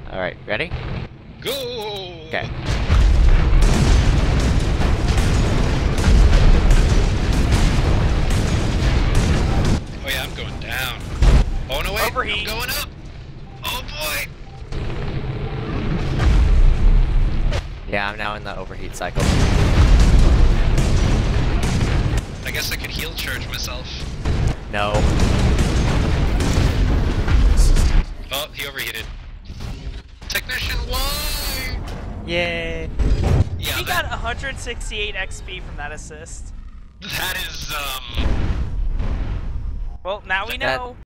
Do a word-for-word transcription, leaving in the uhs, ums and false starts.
Alright, ready? Go! Okay. Oh yeah, I'm going down. Oh no, wait, Overheat. I'm going up! Oh boy! Yeah, I'm now in the overheat cycle. I guess I could heal charge myself. No. Oh, he overheated. Technician, why? Yay! Yeah, He that, got one hundred sixty-eight X P from that assist. that is, um... Well, now we That- know.